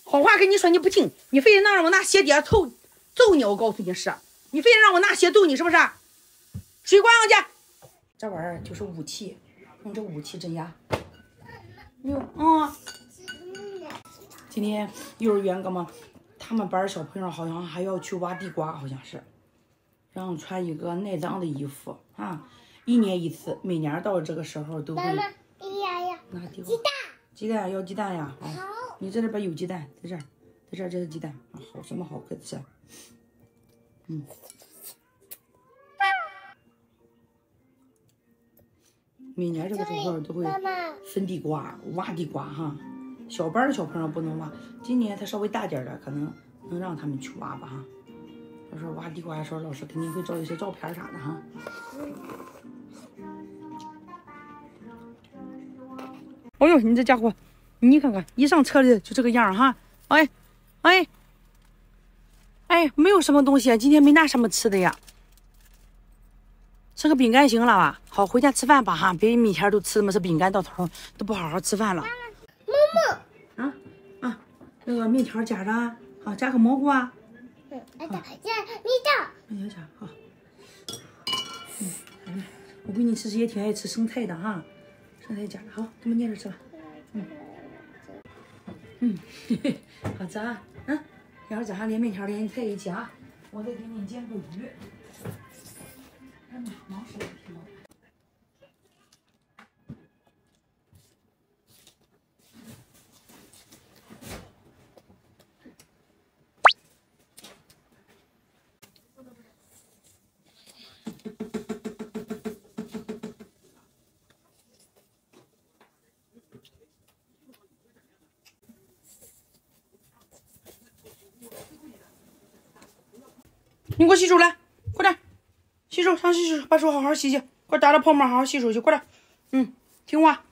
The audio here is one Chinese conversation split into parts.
好话跟你说你不听，你非得让我拿鞋底下揍你，我告诉你是，你非得让我拿鞋揍你是不是？水关上去，这玩意儿就是武器，用这武器镇压。今天幼儿园哥们，他们班小朋友好像还要去挖地瓜，好像是，让穿一个耐脏的衣服啊，1年1次，每年到这个时候都会。妈妈，拿地瓜。鸡蛋要鸡蛋呀！啊，你这里边有鸡蛋，在这儿，这是鸡蛋啊，好什么好可吃？每年这个时候都会分地瓜、挖地瓜哈。小班的小朋友不能挖，今年他稍微大点的，可能能让他们去挖吧哈。到时候挖地瓜的时候，老师肯定会照一些照片啥的哈。哦呦，你这家伙，你看看，一上车里就这个样哈。哎，没有什么东西，今天没拿什么吃的呀。吃个饼干行了吧？好，回家吃饭吧哈，别每天都吃么是饼干，到头都不好好吃饭了。那个面条夹着，好加个蘑菇啊。面条好。我闺女其实也挺爱吃生菜的哈，生菜夹着好，咱们捏着吃吧。好吃啊。然后这还连面条连菜一起啊，我再给你煎个鱼。忙死了，你给我洗手来，快点，洗手上洗手，把手好好洗洗，快打了泡沫，好好洗手去，快点，听话。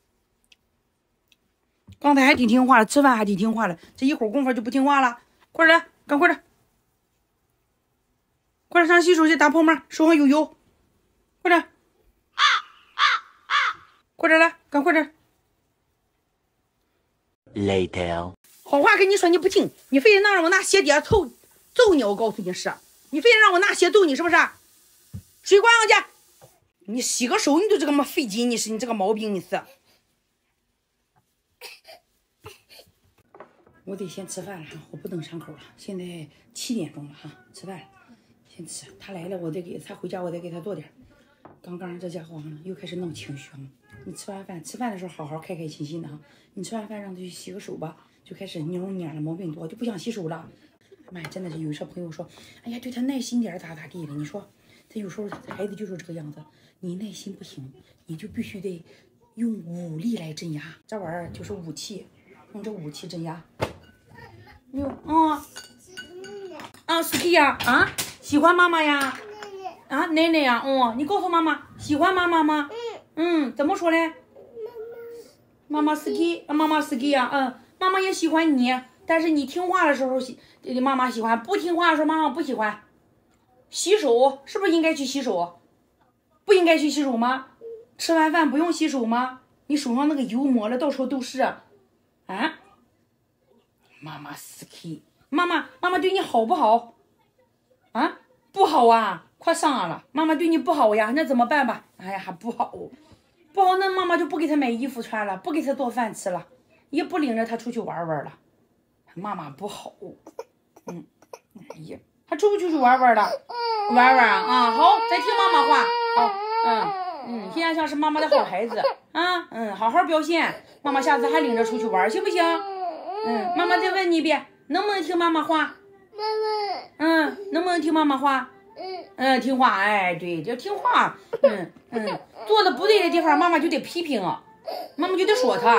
刚才还挺听话的，吃饭还挺听话的，这一会儿功夫就不听话了，快点来，赶快点，快点上洗手去打泡沫，手上有油，快点，快点来，赶快点。 Later， 好话跟你说你不听，你非得让我拿鞋底下揍你，我告诉你是，你非得让我拿鞋揍你是不是？水关上去，你洗个手你都这个么费劲，你这个毛病你是。我得先吃饭了哈，我不等上口了，现在7点钟了哈，吃饭了，先吃。他来了，他回家我再给他做点。刚这家伙又开始闹情绪了。你吃完饭，吃饭的时候好好开开心心的哈。你吃完饭让他去洗个手吧，就开始蔫了，毛病多，就不想洗手了。妈呀，真的是有些朋友说，哎呀，对他耐心点咋地的？你说，他有时候孩子就是这个样子，你耐心不行，你就必须得用武力来镇压。这玩意儿就是武器，用这武器镇压。Ski 呀，喜欢妈妈呀，奶奶呀，你告诉妈妈喜欢妈妈吗？怎么说嘞？妈妈 ski 呀，妈妈也喜欢你，但是你听话的时候妈妈喜欢，不听话的时候妈妈不喜欢。洗手是不是应该去洗手？不应该去洗手吗？吃完饭不用洗手吗？你手上那个油抹了到处都是妈妈 ski， 妈妈对你好不好？不好啊，快上了，妈妈对你不好呀，那怎么办吧？哎呀，还不好，那妈妈就不给他买衣服穿了，不给他做饭吃了，也不领着他出去玩了。妈妈不好，哎呀，还出不出去玩了？玩啊，好，再听妈妈话，好，现在像是妈妈的好孩子好好表现，妈妈下次还领着出去玩，行不行？妈妈再问你一遍，能不能听妈妈话？能不能听妈妈话？听话，哎，对，就听话。做的不对的地方，妈妈就得批评，妈妈就得说他，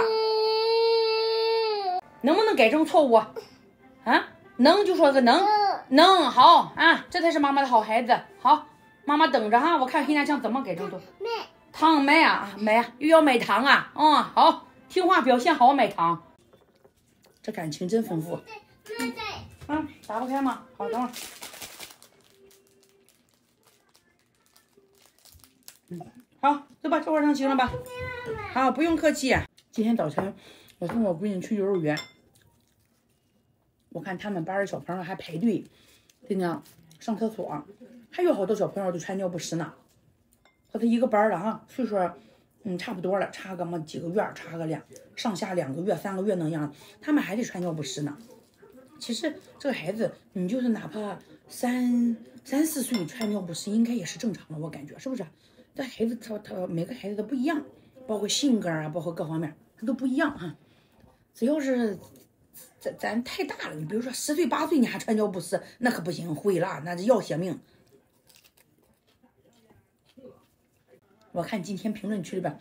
能不能改正错误？能就说个能，好这才是妈妈的好孩子。好，妈妈等着哈，我看黑南强怎么改正错。糖买又要买糖啊？好，听话表现好，买糖。这感情真丰富。打不开吗？好，等会儿。好，走吧，这会儿能行了吧？好，不用客气。今天早晨我送我闺女去幼儿园， 我看他们班的小朋友还排队，跟着上厕所，还有好多小朋友都穿尿不湿呢。和他一个班的哈，岁数差不多了，差个么几个月，差个上下2个月、3个月那样，他们还得穿尿不湿呢。其实这个孩子，你就是哪怕3、4岁穿尿不湿，应该也是正常的，我感觉是不是？这孩子他每个孩子都不一样，包括性格啊，包括各方面，他都不一样哈。只要是咱太大了，你比如说10岁8岁你还穿尿不湿，那可不行，毁了，那是要血命。我看今天评论区里边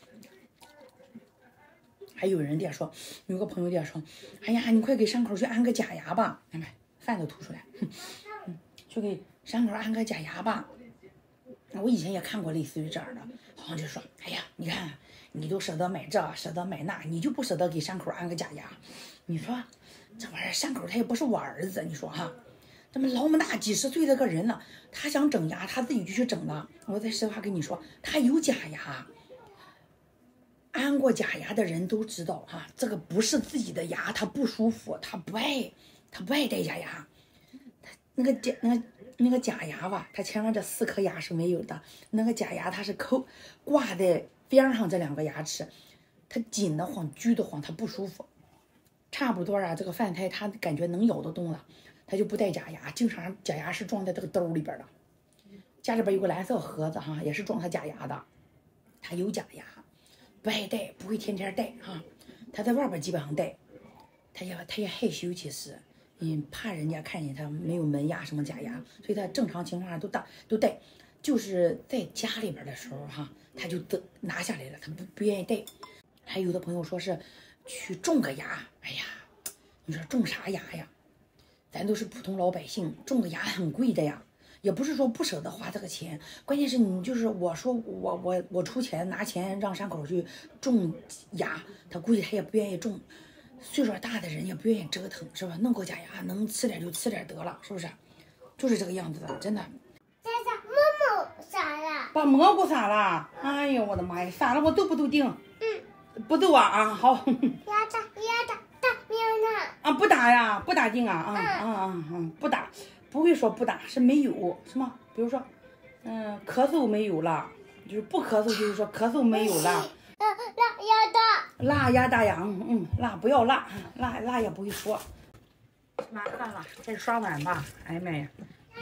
还有人在说，有个朋友在说，哎呀，你快给山口去安个假牙吧，哎妈，饭都吐出来，去给山口安个假牙吧。我以前也看过类似于这样的，好像就说，哎呀，你看你都舍得买这，舍得买那，你就不舍得给山口安个假牙。你说这玩意儿，山口他也不是我儿子，你说哈，这么老么大几十岁的个人了，他想整牙，他自己就去整了。我再实话跟你说，他有假牙，安过假牙的人都知道哈，这个不是自己的牙，他不舒服，他不爱戴假牙。他那个假牙吧，他前面这4颗牙是没有的，那个假牙它是挂在边上这2个牙齿，他紧得慌，拘得慌，他不舒服。差不多啊，这个饭菜他感觉能咬得动了，他就不戴假牙，经常假牙是装在这个兜里边的。家里边有个蓝色盒子哈，也是装他假牙的。他有假牙，不爱戴，不会天天戴哈。他在外边基本上戴，他也害羞，其实怕人家看见他没有门牙什么假牙，所以他正常情况下都戴。就是在家里边的时候哈，他就拿下来了，他不愿意戴。还有的朋友说是去种个牙，哎呀，你说种啥牙呀？咱都是普通老百姓，种个牙很贵的呀。也不是说不舍得花这个钱，关键是你就是我说我出钱拿钱让山口去种牙，他估计他也不愿意种。岁数大的人也不愿意折腾，是吧？弄个假牙能吃点就吃点得了，是不是？就是这个样子的，真的。 这是木撒了， 把蘑菇撒了，哎呦我的妈呀，撒了我都不定。不逗啊，好。 要打喵呢？ 啊，不打呀，不打定啊，不打，不会说不打，是没有，是吗？比如说，咳嗽没有了，就是不咳嗽，就是说咳嗽没有了。辣鸭大呀，辣不要辣，辣也不会说。吃完饭了，再刷碗吧。哎呀妈呀，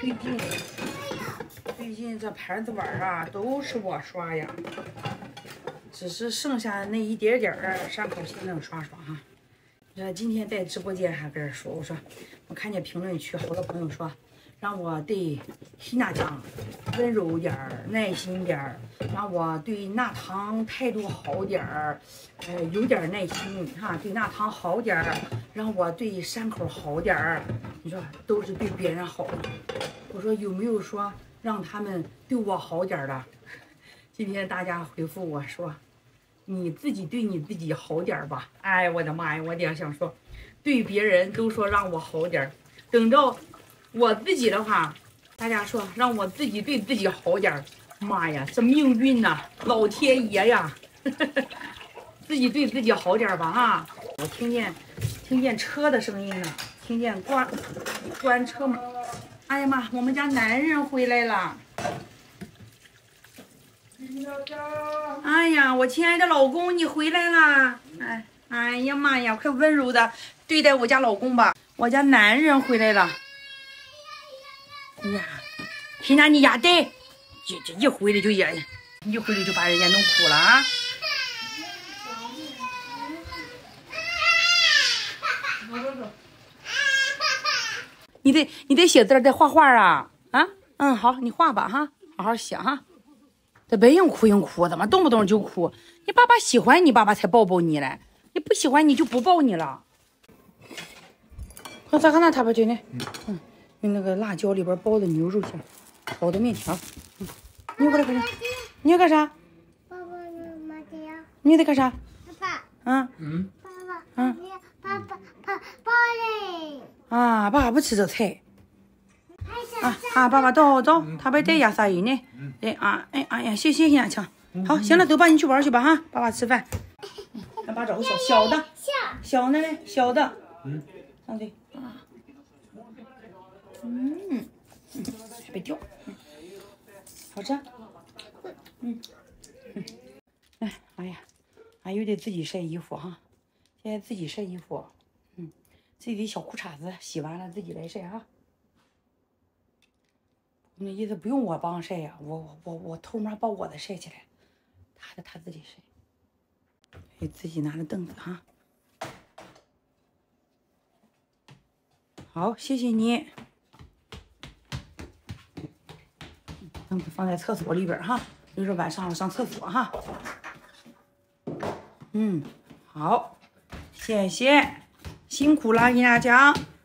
最近这盘子碗啊都是我刷呀，只是剩下那一点点儿，山口先生刷哈。今天在直播间还跟人说，我看见评论区好多朋友说，让我对希娜酱温柔点儿，耐心点儿，让我对纳糖态度好点儿，有点耐心哈，对纳糖好点儿，让我对山口好点儿。你说都是对别人好的，我说有没有说让他们对我好点儿的？今天大家回复我说，你自己对你自己好点吧。哎，我的妈呀，我得想说，对别人都说让我好点儿，等着我自己的话，大家说让我自己对自己好点儿。妈呀，这命运呐，老天爷呀，自己对自己好点吧啊！我听见车的声音了，听见关车门。哎呀妈，我们家男人回来了。哎呀，我亲爱的老公，你回来啦！哎呀妈呀，快温柔的对待我家老公吧，我家男人回来了。哎呀，天哪，你丫呆，这一回来就把人家弄哭了啊！你得写字，得画画啊！好，你画吧哈，好好写哈。这别硬哭，怎么动不动就哭？你爸爸喜欢你，爸爸才抱你嘞。你不喜欢你就不抱你了。看咋看那他吧，真的，用那个辣椒里边包的牛肉馅，包的面条。你过来干啥？你要干啥？ 爸爸，妈妈呀！ 你在干啥？ 爸爸。 爸爸嘞！ 爸爸不吃这菜。爸爸走，他别带牙撒人呢。哎呀，谢谢呀，强。好，行了，走吧，你去玩去吧哈，爸爸吃饭。爸爸找个小的，小的嘞，小的。对。 还别掉，好吃。哎呀，俺又得自己晒衣服哈，现在自己晒衣服，自己的小裤衩子洗完了自己来晒哈。那意思不用我帮晒呀，我偷摸把我的晒起来，他的他自己晒，给自己拿着凳子哈。好，谢谢你。凳子放在厕所里边哈，就是晚上上厕所哈。好，谢谢，辛苦了，你俩讲。